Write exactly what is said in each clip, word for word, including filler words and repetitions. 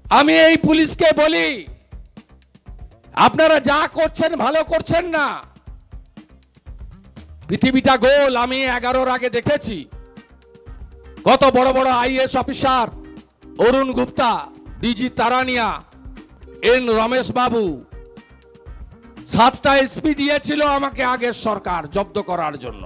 আমি এই পুলিশকে বলি, আপনারা যা করছেন ভালো করছেন না। পৃথিবীটা গোল। আমি এগারোর আগে দেখেছি কত বড় বড় IAS officer, Arun Gupta, DG Tarania, N Ramesh Babu, সাতটা এসপি দিয়েছিল আমাকে আগের সরকার জব্দ করার জন্য।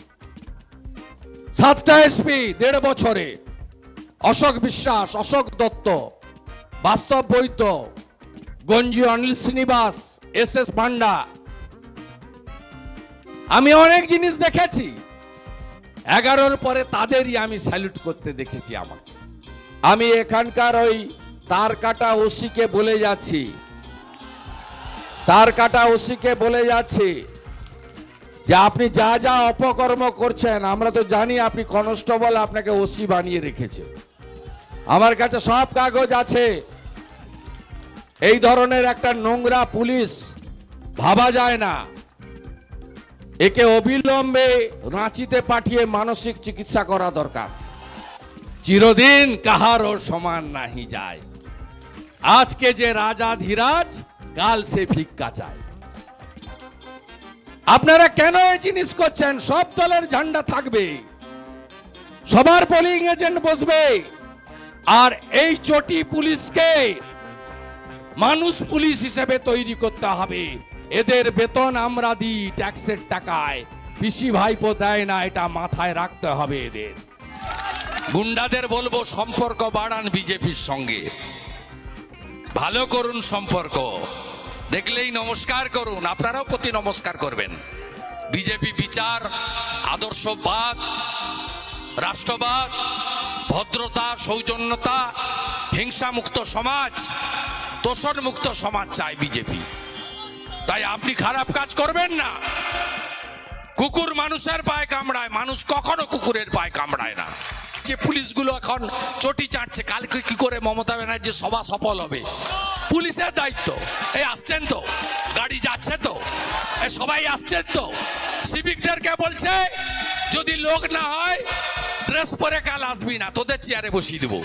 সাতটা এসপি দেড় বছরে। অশোক বিশ্বাস, অশোক দত্ত, বাস্তব বৈদ্য, গঞ্জি অনিল শ্রীনিবাস, এস এস পান্ডা। আমি অনেক জিনিস দেখেছি। এগারোর পরে তাদেরই আমি স্যালুট করতে দেখেছি আমাকে। আমি এখানকার ওই তার কাটা ওসিকে বলে যাচ্ছি, তার কাটা ওসিকে বলে যাচ্ছি যে আপনি যা যা অপকর্ম করছেন, আমরা তো জানি আপনি কনস্টেবল, আপনাকে ওসি বানিয়ে রেখেছে। আমার কাছে সব কাগজ আছে। এই ধরনের একটা নোংরা পুলিশ ভাবা যায় না। একে অবিলম্বে রাঁচিতে পাঠিয়ে মানসিক চিকিৎসা করা দরকার। চিরদিন কাহারও সমান নাহি যায়। আজকে যে রাজা ধীরাজ, কাল সে ভিক্ষা চায়। আপনারা কেন এই জিনিস করছেন? সব দলের ঝান্ডা থাকবে, সবার পোলিং এজেন্ট বসবে, আর এই চটি পুলিশকে মানুষ পুলিশ হিসেবে তৈরি করতে হবে। এদের বেতন আমরা দিই ট্যাক্সের টাকায়, পিসি ভাইপো দেয় না, এটা মাথায় রাখতে হবে এদের। গুন্ডাদের বলবো সম্পর্ক বাড়ান বিজেপির সঙ্গে, ভালো করুন সম্পর্ক, দেখলেই নমস্কার করুন, আপনারাও প্রতি নমস্কার করবেন। বিজেপি বিচার, আদর্শবাদ, রাষ্ট্রবাদ, ভদ্রতা, সৌজন্যতা, হিংসামুক্ত সমাজ, তোষণ মুক্ত সমাজ চায় বিজেপি। তাই আপনি খারাপ কাজ করবেন না। কুকুর মানুষের পায়ে কামড়ায়, মানুষ কখনো কুকুরের পায়ে কামড়ায় না। যে পুলিশগুলো এখন চটি চাটছে, কালকে কি করে মমতা ব্যানার্জির সভা সফল হবে পুলিশের দায়িত্ব। এই আসছেন তো, গাড়ি যাচ্ছে তো, সবাই আসছেন তো। সিভিকদেরকে বলছে যদি লোক না হয় ড্রেস পরে কাল আসবি না, তোদের চেয়ারে বসিয়ে দেবো।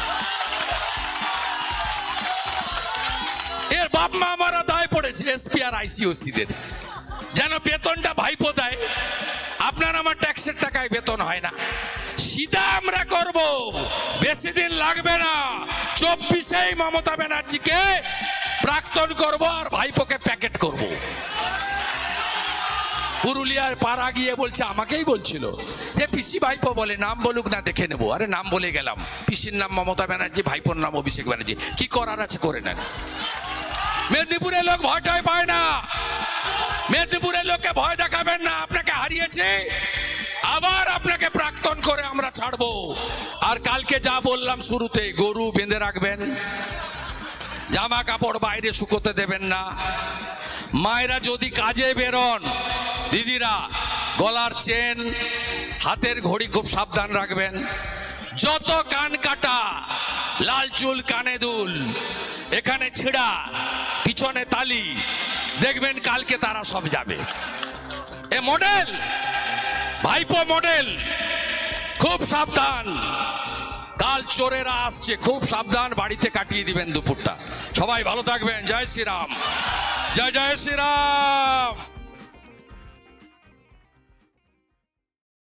এর বাপ মা আমারা দায় পড়েছে এসপি আর আইসিওসিদের, যেন বেতনটা ভাইপো দেয়। আপনার আমার ট্যাক্সের টাকায় বেতন হয় না। সিধা আমরা করব, বেশি দিন লাগবে না। চব্বিশেই মমতা ব্যানার্জিকে প্রাক্তন করব আর ভাইপোকে প্যাকেট করব। পুরুলিয়ার পাড়া গিয়ে বলছে, আমাকেই বলছিল যে পিসি ভাইপো বলে, নাম বলুক না দেখে নেবো। আরে নাম বলে গেলাম, পিসির নাম মমতা ব্যানার্জি, ভাইপোর নাম অভিষেক ব্যানার্জি, কি করার আছে করে নেন। মেদিনীপুরের লোক ভয় টয় পায় না। মেদিনীপুরের লোককে ভয় দেখাবেন না। আপনাকে হারিয়েছে, আবার আপনাকে প্রাক্তন করে আমরা ছাড়বো। আর কালকে যা বললাম শুরুতে, গরু বেঁধে রাখবেন, জামা কাপড় বাইরে শুকোতে দেবেন না। মায়েরা যদি কাজে বেরোন, দিদিরা গলার চেন, হাতের ঘড়ি খুব সাবধান রাখবেন। যত কান কাটা, লাল চুল, কানে দুল, এখানে ছিড়া, পিছনে তালি, দেখবেন কালকে তারা সব যাবে। এ মডেল, ভাইপো মডেল, খুব সাবধান। কাল চোরেরা আসছে, খুব সাবধান, বাড়িতে কাটিয়ে দিবেন দুপুরটা। সবাই ভালো থাকবেন। জয় শ্রীরাম, জয় জয় শ্রীরাম।